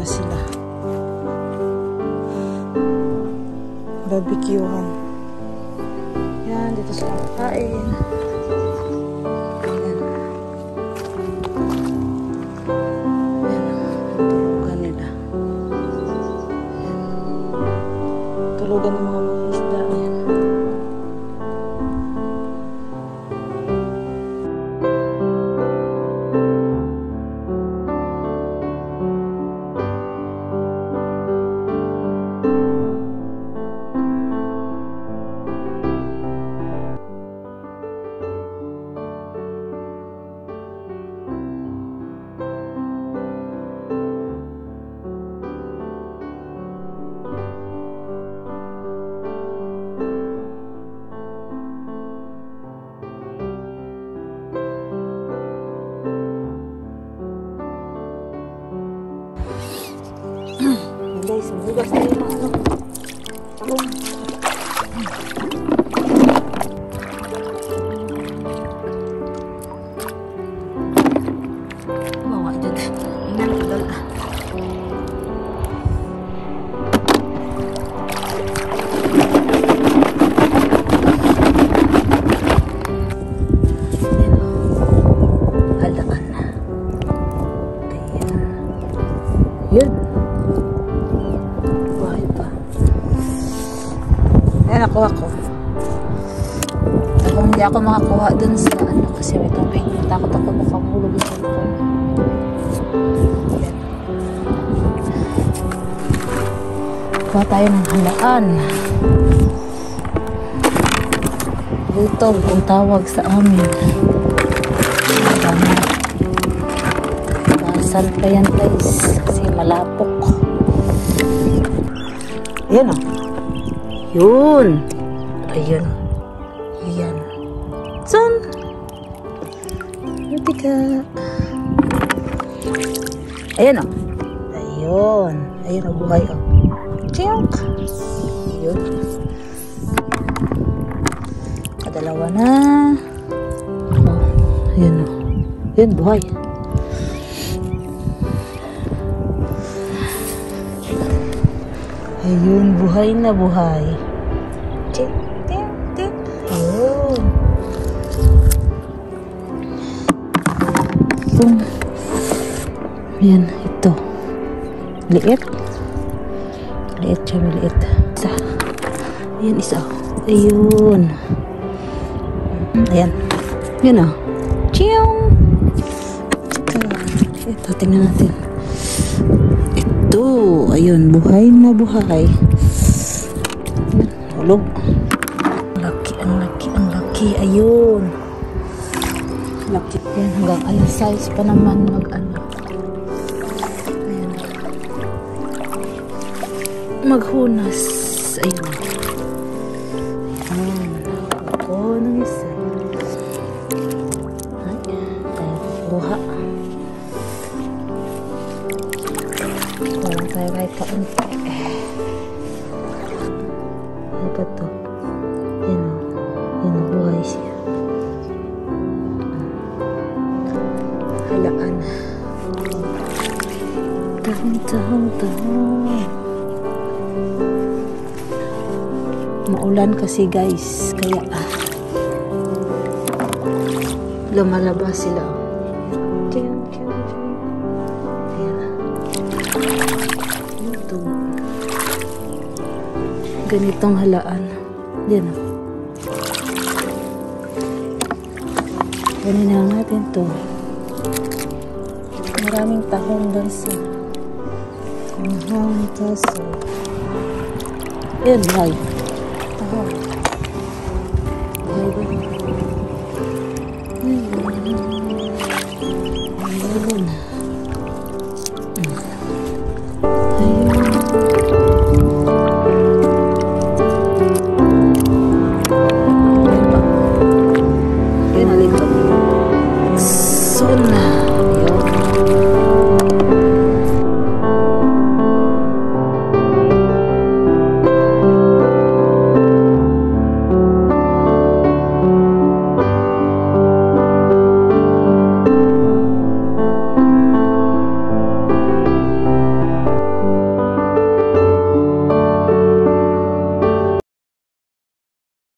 na sila. Barbecuehan. Yan, dito sila kain. Ayan. Ayan, tulugan nila. Ayan. Tulugan ng mga isda. Ayan. Guys, bugas na yung ano. Bawa dyan. Ingat ko dala. Halaan na. Ayan. Ayan, nakuha ko. Kung hindi ako makakuha dun sa ano, kasi may tubig. Takot ako makahulog sa cellphone. Ayan. Kuha tayo ng halaan. Butog ang tawag sa amin. Basal pa yan guys. Kasi malapok. Ayan o. Yun. Ayun. Ayan. Son. Buti ka. Ayan o. Ayun. Ayun o, buhay o. Tiyok. Ayun. Kadalawa na. Oh, ayun o. Ayun, buhay. Ayun, buhay na buhay. Tik, tik, tik. Ayun. Ayan, ito. Liit. Liit siya, maliit. Isa. Ayan, isa. Ayun. Ayan. Ayan o. Chiyong. Ito, tingnan natin. Ayun, buhay na buhay. Hulog. Laki, ang laki, ang laki. Ayun. Laki. Ayan, hanggang alas size pa naman mag-ano. Ayan. Maghunas. Ayun. Ayan. Ako ng isa. Ay, tayo kukuha. Walang tayo kahit kaunti. Ano ba ito? Yan o. Yan o, buhay siya. Halaan. Tahong. Maulan kasi guys. Kaya lumalabas sila. Ganitong halaan. Yan o. Ganin na natin to. Maraming tahong doon sa taso. Yan, buhay. Tahong.